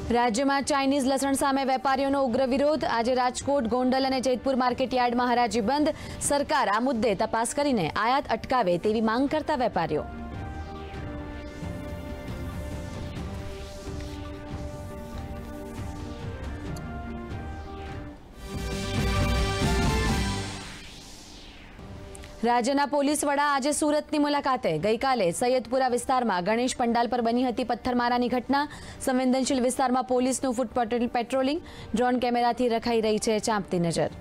राज्य में चाइनीज लसण सामे वेपारीओनो उग्र विरोध। आज राजकोट, गोंडल और जेतपुर मार्केट यार्ड में हराजी बंद। सरकार आ मुद्दे तपास करीने आयात अटकावे तेवी मांग करता वेपारीओ। राज्यना पोलीस वड़ा आज सूरतनी मुलाकाते। गईकाले सैयदपुरा विस्तार में गणेश पंडाल पर बनी हती पत्थरमारानी घटना। संवेदनशील विस्तार में पोलीसनुं फूट पेट्रोलिंग। ड्रोन केमेराथी रखाई रही है चांपती नजर।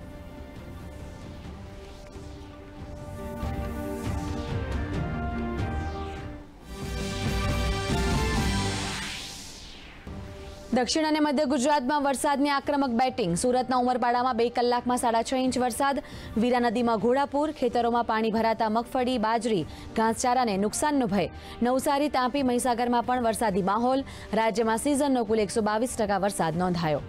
दक्षिण और मध्य गुजरात में वरसादनी आक्रमक बेटिंग। सूरतना उमरपाड़ा में 2 कलाक में 6.5 इंच वरसाद। वीरा नदी में घोड़ापूर। खेतरों में पानी भराता मगफળી, बाजरी, घासचारा ने नुकसान भय। नवसारी, तापी, महीसागर में पण वरसादी माहौल। राज्य में सीजन कुल 122% वरसाद नोंधायो।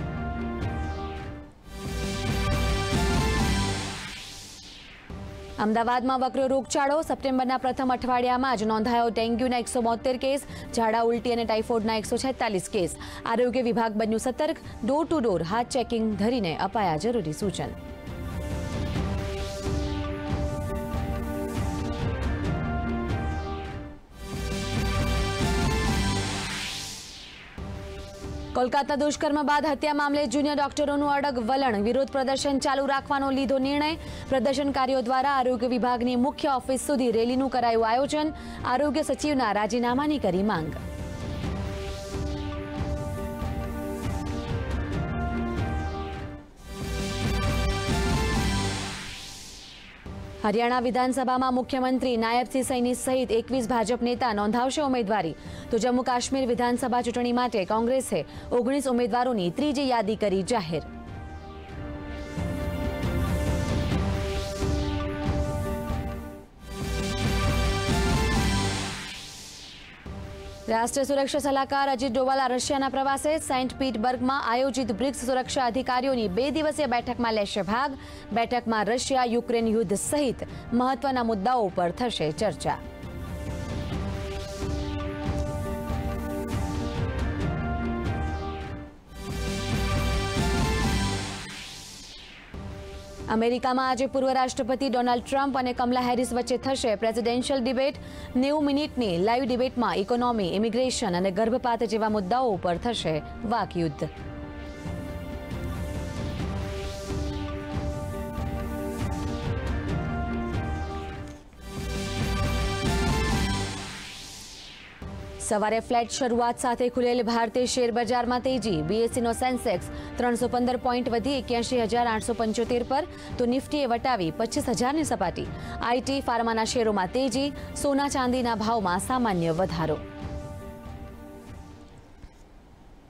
अमदावाद में वकरो रोगचाळो। सप्टेम्बरना प्रथम अठवाडियामां ज नोंधायो डेंग्यूना 172 केस, झाड़ा उल्टी और टाइफोइडना 146 केस। आरोग्य विभाग बन्यु सतर्क। डोर टू डोर हाथ चेकिंग धरीने अपाया जरूरी सूचन। कोलकाता दुष्कर्म बाद हत्या मामले जूनियर डॉक्टरों अड़ग वलण। विरोध प्रदर्शन चालू राखवानो लीधो निर्णय। प्रदर्शनकारीओ द्वारा आरोग्य विभागनी मुख्य ऑफिस सुधी रेलीनुं करायुं आयोजन। आरोग्य सचिवना राजीनामानी करी मांग। हरियाणा विधानसभा में मुख्यमंत्री, नायब सिंह सैनी सहित 21 भाजप नेता नोंधावशे उम्मीदवारी। तो जम्मू काश्मीर विधानसभा चूंटणी माटे कांग्रेसे 19 उम्मीदवारोनी त्रीजी यादी करी जाहिर। राष्ट्रीय सुरक्षा सलाहकार अजीत डोवाल रशियाना प्रवासे। सेंट पीटर्सबर्ग में आयोजित ब्रिक्स सुरक्षा अधिकारीओनी 2 दिवसीय बैठक में लेशे भाग। बैठक में रशिया यूक्रेन युद्ध सहित महत्वना मुद्दाओं पर थशे चर्चा। अमेरिका में आज पूर्व राष्ट्रपति डोनाल्ड ट्रम्प और कमला हेरिस वच्चे थशे प्रेसिडेंशियल डिबेट। 90 मिनिटनी लाइव डिबेट में इकोनॉमी, इमिग्रेशन और गर्भपात जेवा मुद्दाओं पर थशे वाकयुद्ध। सवारे फ्लेट शुरुआत साथे खुलेल भारतीय शेर बजार में तेजी। बीएसई नो सेंसेक्स 315 पॉइंट वधी 81,875 पर, तो निफ्टीए वटावी 25,000 ની સપાટી। आईटी, फार्माना शेरों में तेजी। सोना चांदीना भाव में सामान्य वधारो।